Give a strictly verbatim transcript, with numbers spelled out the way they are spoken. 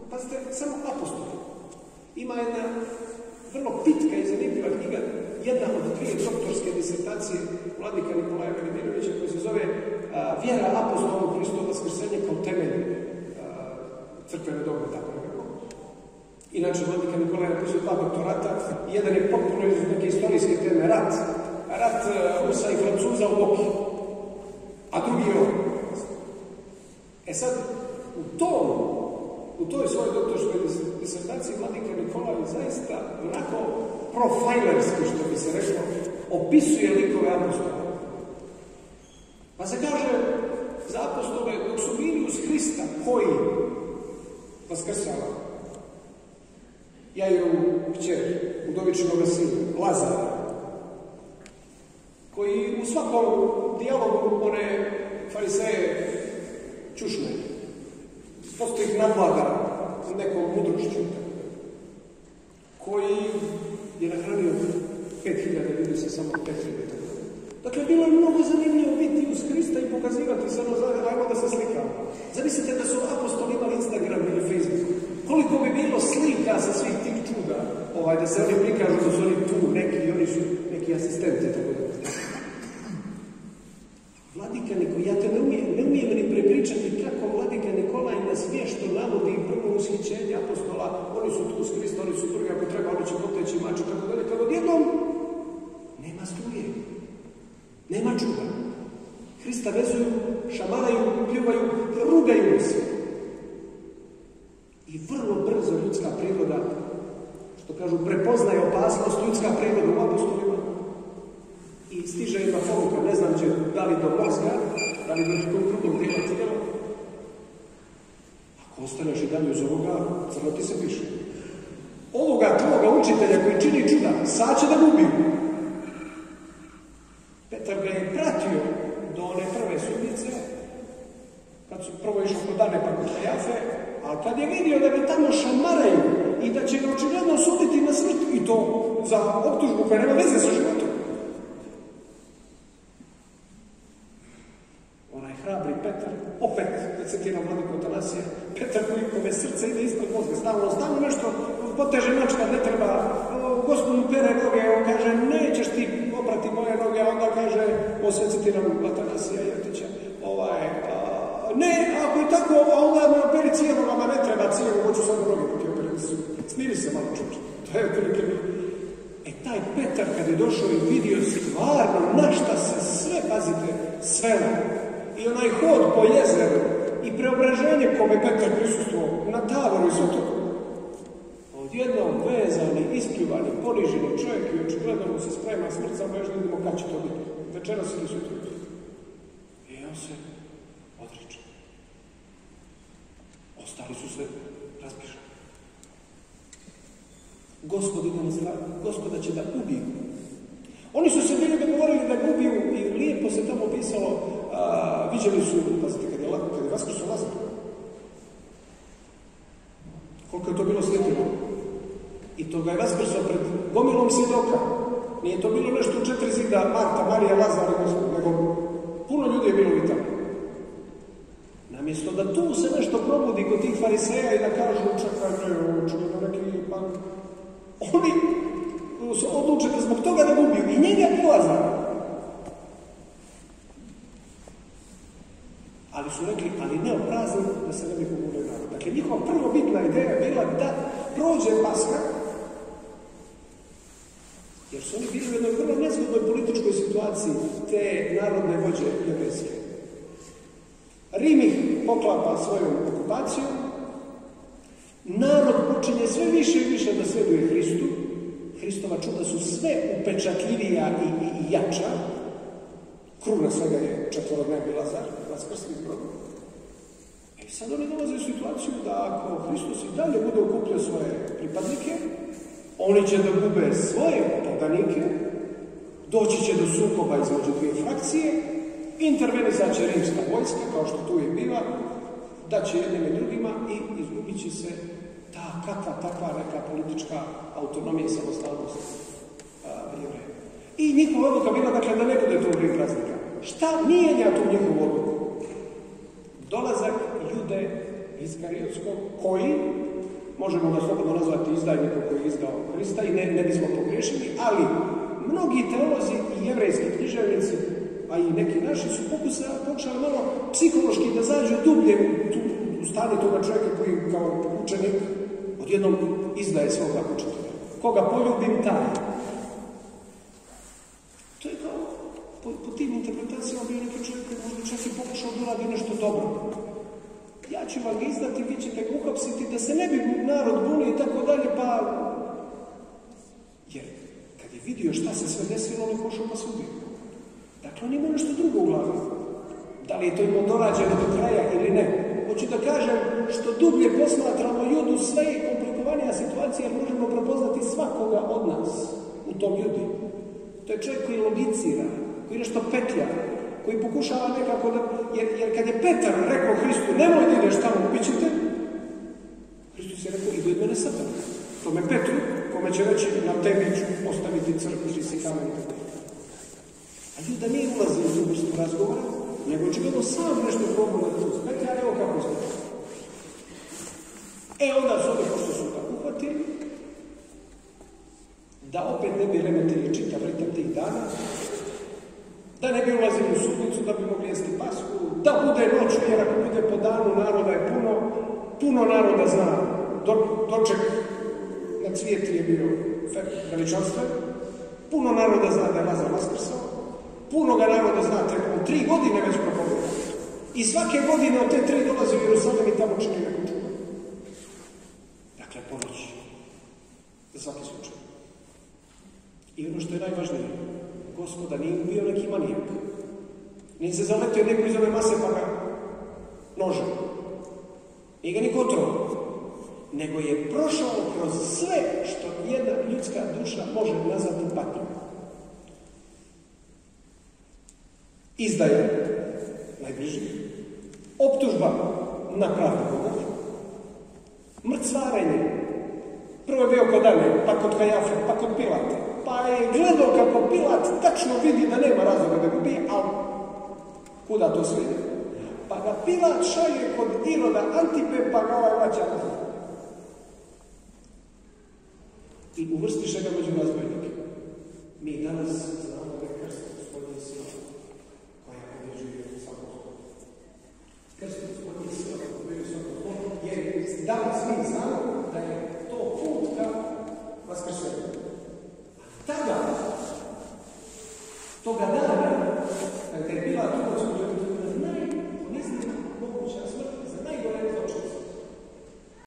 pazite, samo apostoli. Ima jedna vrlo pitka i zanimljiva knjiga, jedna od dvije doktorske disertacije vladika Nikolaja Velimirovića, koja se zove a, Vjera apostolu Hristo vaskrsenje kao temelj crkvene dogme, tako nekako. Inače, vladika Nikolaj napisao dva doktorata, jedan je potpuno iz neke istorijske teme, rat. Rat Rusa i Francuza u Boki, a drugi je ovo. E sad, u tom, u toj svojoj doktorskoj disertaciji vladika Nikolaj zaista onako profilerski, što bi se reklo, opisuje likove apostola. Pa se kaže za apostole, dok su bili uz Hrista, koji vaskrsava Jairovu kćer, udovičnog sina, Lazara, koji u svakom dijalogu one fariseje čušne, posto ih navlada nekom mudrošću, koji je nahranio pet hiljada ljudi sa samo pet hiljada. Dakle, bilo je mnogo zanimljivo biti uz Hrista i pokazivati se, ono, ajmo da se slikamo. Zamislite da su apostoli imali Instagram ili Facebook. Koliko bi bilo slika sa svih tih čuda, ovaj, da se oni prikažu da su oni tu, neki, oni su neki asistenti, tako da. Vladika Nikolaj, ja te ne umijem, ne umijem ni prepričati kako Vladika Nikolaj nas vješto navodi prvo ushićenje apostola, oni su tu uz Hrista, oni su prvi, ako treba, oni će poteći maču, tako dalje, kad odjednom nema struje, nema čuda. Hrista vezuju, šamaraju, pljuvaju, rugaju se. I vrlo brzo ljudska priroda, što kažu, prepoznaje opasnost, ljudska priroda u apostolima i stiže jedna poruka, ne znam će da li do mozga, da li do nekog drugog dela tijela. Ako ostaneš i dalje uz ovoga, crno ti se piše. Ovoga tvoga učitelja koji čini čuda, sad će da ga ubiju. Petar ga je pratio do one prve sudnice, kad su prvo išli kod Ane pa kod Kajafe, ali kad je vidio da ga tamo šamaraju i da će ga očigledno suditi na smrt, i to za optužbu koja nema veze sa životom. Onaj hrabri Petar, opet, da citiram vladiku Atanasija, Petar kojikome srce ide ispod mozga, stalno, stalno nešto poteže mač kad ne treba, Gospodu pere noge, on kaže, nećeš ti oprati moje noge, a onda kaže, osve citiram Atanasija Jeftića, ovaj, a, ne, ako je tako, onda na peri cijelo, vama ne treba cijelo, hoću sad noge poti operaciju. Smiri se malo čuče. To je otprilike bilo. E, taj Petar kad je došao i vidio stvarno na šta se sve, pazite, svelo. I onaj hod po jezeru i preobraženje kome Petar prisustvovao na Tavoru i Sotoku. Odjednom vezani, ispljuvani, poniženi čovjek i očigledno mu se sprema smrt, samo još vidimo kad će to biti. Večeras ili sutra. I on se odriče. Ostali su se razbježali. Gospod ide na stranu. Gospoda će da ubiju. Oni su se bili dogovorili da ga ubiju i lijepo se tamo pisalo, a, viđali su, pazite, kad je, kad je vaskrso Lazar. Koliko je to bilo slijedilo. I to ga je vaskrso pred gomilom svjedoka. Nije to bilo nešto u četiri zida, Marta, Marija, Lazar, nego puno ljudi je bilo i tamo. Namjesto da tu se nešto probudi kod tih fariseja i da kažu, čekaj, čekaj, neki, pa... Oni se odluče da zbog toga da ga ubiju. I njega i Lazara. Ali su rekli, ali ne oprazni da se ne bi pogubili narod. Dakle, njihova prvo bitna ideja je bila da prođe Paska, jer su oni bili u jednoj vrlo nezgodnoj političkoj situaciji te narodne vođe Jevrejske. Rim ih poklapa svojom okupacijom, narod počinje sve više i više da sleduje Hristu, Hristova čuda su sve upečatljivija i, i, i jača, kruna svega je četvorodnevni Lazar, vaskrsli zbrod. I sad oni dolaze u situaciju da ako Hristos i dalje bude okupljao svoje pripadnike, oni će da gube svoje podanike, doći će do sukoba između dvije frakcije, intervenisat će rimska vojska, kao što tu je biva, da će jednim i drugima i izgubit će se ta kakva takva neka politička autonomija i samostalnost Jevreja. I njihova odluka bila, dakle, da ne bude to vrijeme praznika. Šta mijenja tu njihovu odluku? Dolazak Jude Iskariotskog, koji, možemo ga slobodno nazvati izdajnikom koji je izdao Hrista i ne, ne bismo pogriješili, ali mnogi teolozi i jevrejski književnici, a i neki naši su pokušali malo psihološki da zađu dublje u, tu, u stanje toga čovjeka koji kao učenik odjednom izdaje svoga učitelja. Koga poljubim, taj. To je kao, po, po tim interpretacijama bio neki čovjek koji možda čak i pokušao da uradi nešto dobro. Ja ću vam ga izdati, vi ćete ga uhapsiti da se ne bi narod bunio i tako dalje, pa... Jer kad je vidio šta se sve desilo, on je pošao pa se ubio. Dakle, on ima nešto drugo u glavi. Da li je to imao dorađeno do kraja ili ne? Hoću da kažem, što dublje posmatramo Judu, sve je komplikovanija situacija, jer možemo prepoznati svakoga od nas u tom Judi. To je čovjek koji logicira, koji nešto petlja, koji pokušava nekako da... Jer, jer kad je Petar rekao Hristu, nemoj da ideš tamo, ubićete, Hristus je rekao, idu od mene Satan. Tome Petru, kome će reći, na tebi ću postaviti crkvu, ti si kamen. A Juda nije ulazio u tu vrstu razgovora, nego očigledno sam nešto probao da to Petar, evo kako ste. E onda su oni, pošto su ga uhvatili, da opet ne bi remetili čitav ritam tih dana, da ne bi ulazili u sudnicu, da bi mogli jesti pasku, da bude noć, jer ako bude po danu, naroda je puno, puno naroda zna. Do, doček na cvijeti je bio veličanstven, puno naroda zna da je Lazar vaskrsao, puno ga naroda zna, trebamo tri godine već propovedati. I svake godine od te tri dolazi u Jerusalim i tamo čini neku čudu. Dakle, ponoć. Za svaki slučaj. I ono što je najvažnije, Gospoda nije bio neki manijak. Nije se zaletio neko iz ove mase pa ga nožem. Nije ga ni kontrolo. Nego je prošao kroz sve što jedna ljudska duša može nazvati patnjom. Izdaja najbliži. Optužba na pravdu Boga. Mrcvarenje. Prvo je bio kod Ane, pa kod Kajafe, pa kod Pilata. Pa je gledao kako Pilat tačno vidi da nema razloga da ga ubije, ali kuda to sve ide? Pa ga Pilat šalje kod Iroda Antipe, pa ga ovaj vraća nazad. I uvrstiše ga među razbojnike. Mi danas znamo da je krst Gospodnje sila, koja pobjeđuje svakog zla. Krst Gospodnje sila koja pobjeđuje svakog zla, jer danas mi znamo da je to put ka vaskrsenju. Tada, toga dana, kada je bila tu,